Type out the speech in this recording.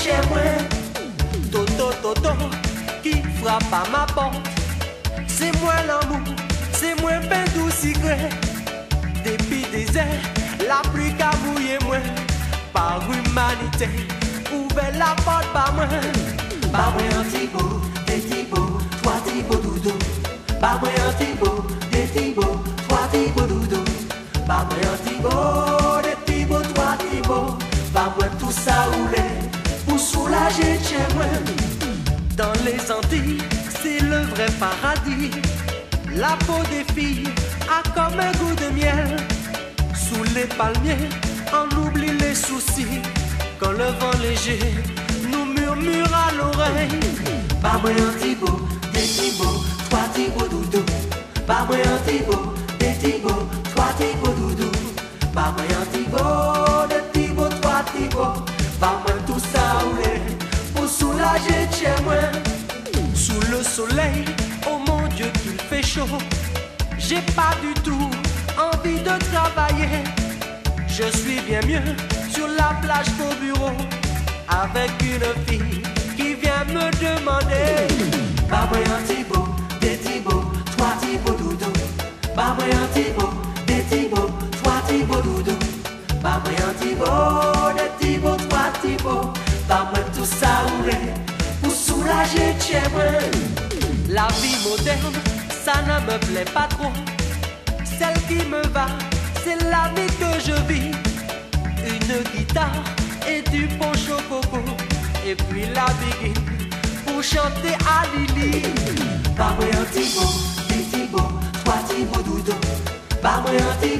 chez moi. Toto, Toto, qui frappe à ma porte. C'est moi l'amour, c'est moi pain doux secret. Depuis des airs, la pluie qu'a mouillé moi. Par humanité, ouvert la porte par moi. Par moi un Thibaut, des Thibaut, trois Thibaut doudou. Par moi un Thibaut, des Thibaut, trois Thibaut doudou. Par moi un Thibaut, des Thibaut, trois Thibaut. Par moi tout ça roulé, pour soulager chez moi. Dans les Antilles, c'est le vrai paradis. La peau des filles a comme un goût de miel. Sous les palmiers, on oublie les soucis. Quand le vent léger nous murmure à l'oreille. Pas moi un Thibaut, des Thibaut, trois Thibaut doudou. Pas moi un Thibaut, des Thibaut, trois Thibaut doudou. Pas moi un Thibaut, des Thibaut, trois Thibaut. Pas moi tout ça roulé pour soulager chez moi. Sous le soleil, oh mon Dieu qu'il fait chaud. J'ai pas du tout envie de travailler. Je suis bien mieux sur la plage qu'au bureau, avec une fille qui vient me demander. Pas moi un Thibaut, des Thibaut, trois Thibaut doudou. Pas moi un Thibaut, des Thibaut, trois Thibaut doudou. Pas moi un Thibaut, des Thibaut, trois Thibaut. Pas moi tout ça roulé pour soulager chez moi. La vie moderne, ça ne me plaît pas trop. Celle qui me va, c'est la vie que je vis. Une guitare et du poncho coco. Et puis la biguine pour chanter à Lili. Pas moi un Thibaut, des Thibaut, trois Thibaut doudou. Pas moi un Thibaut.